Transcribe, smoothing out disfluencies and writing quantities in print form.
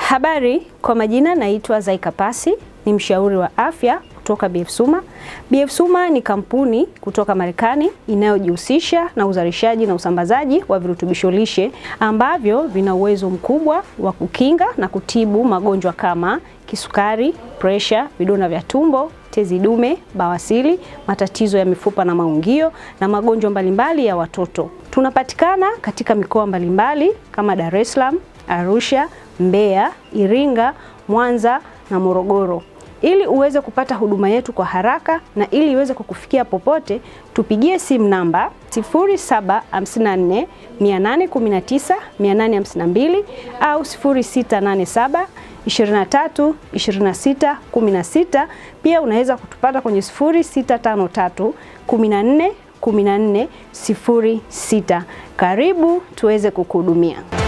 Habari, kwa majina naitwa Zaika Pasi, ni mshauri wa afya kutoka BF Suma. BF Suma ni kampuni kutoka Marekani inayojihusisha na uzalishaji na usambazaji wa virutubisho lishe ambavyo vina uwezo mkubwa wa kukinga na kutibu magonjwa kama kisukari, presha, vidonda vya tumbo, tezi dume, bawasiri, matatizo ya mifupa na maungio na magonjwa mbalimbali ya watoto. Tunapatikana katika mikoa mbalimbali kama Dar es Salaam, Arusha, Mbeya, Iringa, Mwanza na Morogoro. Ili uweze kupata huduma yetu kwa haraka na ili iweze kukufikia popote, tupigie simu namba 0754 819 852 au 0687 23 26 16. Pia unaweza kutupata kwenye 0653 14 14 06. Karibu tuweze kukuhudumia.